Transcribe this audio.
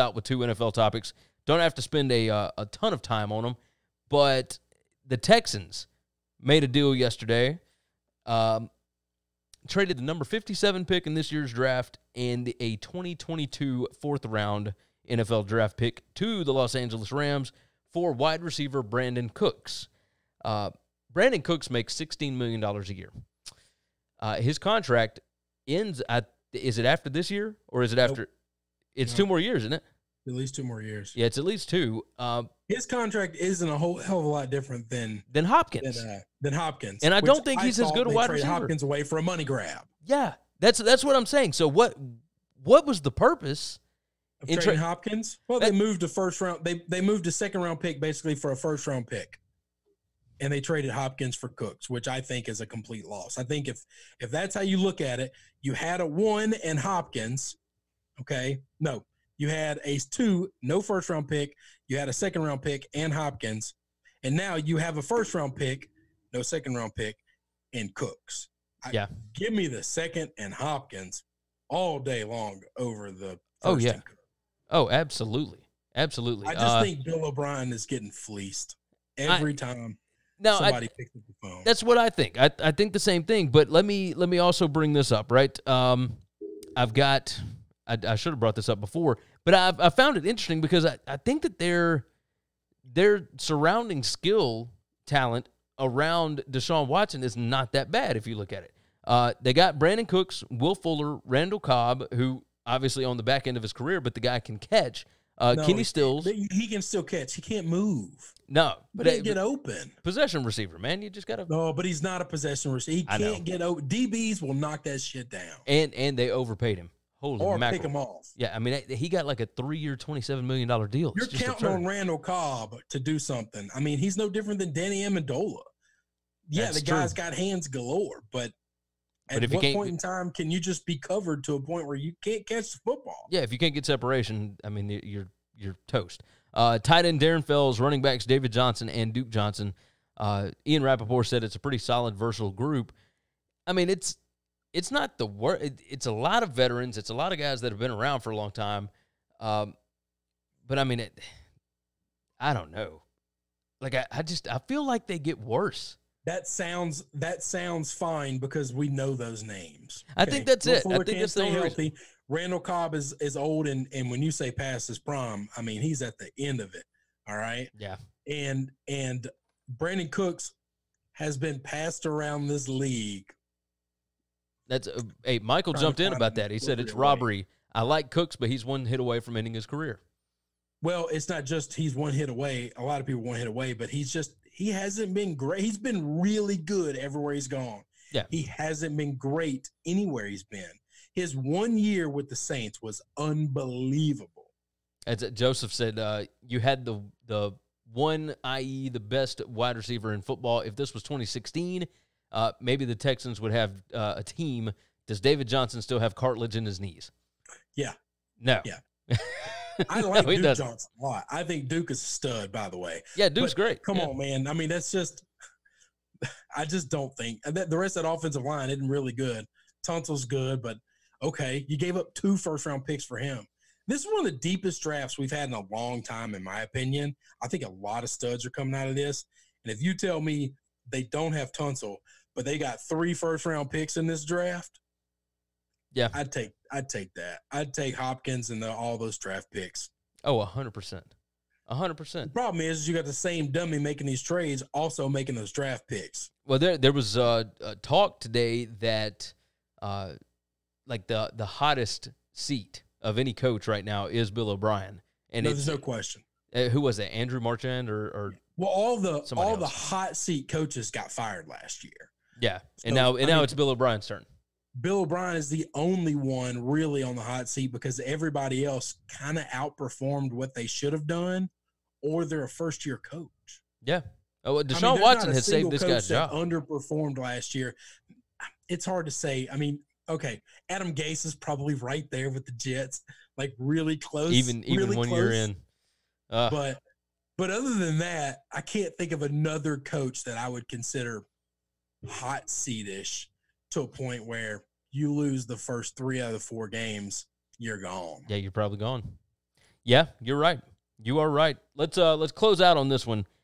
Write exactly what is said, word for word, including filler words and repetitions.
out with two N F L topics. Don't have to spend a uh, a ton of time on them, but the Texans made a deal yesterday. Um, traded the number fifty-seven pick in this year's draft and a twenty twenty-two fourth round N F L draft pick to the Los Angeles Rams for wide receiver Brandin Cooks. Uh, Brandin Cooks makes sixteen million dollars a year. Uh, his contract ends at, is it after this year or is it after? Nope. It's no. two more years, isn't it? At least two more years. Yeah, it's at least two. Uh, His contract isn't a whole hell of a lot different than than Hopkins. Than, uh, than Hopkins. And I don't think he's I as good a wide receiver. Hopkins away for a money grab. Yeah, that's that's what I'm saying. So what what was the purpose of trading tra- Hopkins? Well, that, they moved a first round. They they moved a second round pick basically for a first round pick, and they traded Hopkins for Cooks, which I think is a complete loss. I think if if that's how you look at it, you had a one and Hopkins. Okay, no. You had a two, no first-round pick. You had a second-round pick and Hopkins. And now you have a first-round pick, no second-round pick, and Cooks. I, yeah. Give me the second and Hopkins all day long over the first. Oh, yeah. Oh, absolutely. Absolutely. I just uh, think Bill O'Brien is getting fleeced every I, time now, somebody I, picks up the phone. That's what I think. I, I think the same thing. But let me let me also bring this up, right? Um, I've got – I should have brought this up before – but I, I found it interesting because I, I think that their their surrounding skill talent around Deshaun Watson is not that bad if you look at it. Uh, they got Brandin Cooks, Will Fuller, Randall Cobb, who obviously on the back end of his career, but the guy can catch. Uh, no, Kenny Stills. He, he can still catch. He can't move. No. But he can get open. Possession receiver, man. You just got to. No, but he's not a possession receiver. He can't get open. D Bs will knock that shit down. And, and they overpaid him. Holy or mackerel. pick him off. Yeah, I mean, he got like a three-year, twenty-seven million dollars deal. You're counting on Randall Cobb to do something. I mean, he's no different than Danny Amendola. Yeah, That's the guy's true. got hands galore, but at but if what point in time can you just be covered to a point where you can't catch the football? Yeah, if you can't get separation, I mean, you're you're toast. Uh, tight end Darren Fells, running backs David Johnson and Duke Johnson. Uh, Ian Rappaport said it's a pretty solid, versatile group. I mean, it's It's not the worst. It, it's a lot of veterans. It's a lot of guys that have been around for a long time. Um, but, I mean, it, I don't know. Like, I, I just – I feel like they get worse. That sounds that sounds fine because we know those names. I okay. think that's Will it. Fuller I think can't that's stay the healthy. reason. Randall Cobb is, is old, and, and when you say past his prime, I mean, he's at the end of it, all right? Yeah. And, and Brandin Cooks has been passed around this league. That's uh, hey, Michael jumped in about that. He said it's robbery. I like Cooks, but he's one hit away from ending his career. Well, it's not just he's one hit away. A lot of people one hit away, but he's just he hasn't been great. He's been really good everywhere he's gone. Yeah. He hasn't been great anywhere he's been. His one year with the Saints was unbelievable. As Joseph said, uh, you had the the one, that is the best wide receiver in football. If this was twenty sixteen, uh, maybe the Texans would have uh, a team. Does David Johnson still have cartilage in his knees? Yeah. No. Yeah. I like no, Duke doesn't. Johnson a lot. I think Duke is a stud, by the way. Yeah, Duke's but great. Come yeah. on, man. I mean, that's just – I just don't think – the rest of that offensive line isn't really good. Tunsil's good, but okay. You gave up two first-round picks for him. This is one of the deepest drafts we've had in a long time, in my opinion. I think a lot of studs are coming out of this. And if you tell me they don't have Tunsil, but they got three first-round picks in this draft, yeah, I'd take I'd take that. I'd take Hopkins and the, all those draft picks. Oh, one hundred percent. one hundred percent. The problem is, is you got the same dummy making these trades, also making those draft picks. Well, there there was uh, a talk today that uh, like the the hottest seat of any coach right now is Bill O'Brien. And no, it's, there's no question. Uh, who was that? Andrew Marchand or, or well, all the all else? the hot seat coaches got fired last year. Yeah, so, and now and I now mean, it's Bill O'Brien's turn. Bill O'Brien is the only one really on the hot seat because everybody else kind of outperformed what they should have done, or they're a first-year coach. Yeah. Oh, Deshaun I mean, Watson has saved this guy's job. Underperformed last year. It's hard to say. I mean, okay, Adam Gase is probably right there with the Jets, like really close. Even even really one close. year in. Uh, but but other than that, I can't think of another coach that I would consider hot seat-ish to a point where you lose the first three out of the four games, you're gone. Yeah, you're probably gone. Yeah, you're right. You are right. Let's uh let's close out on this one.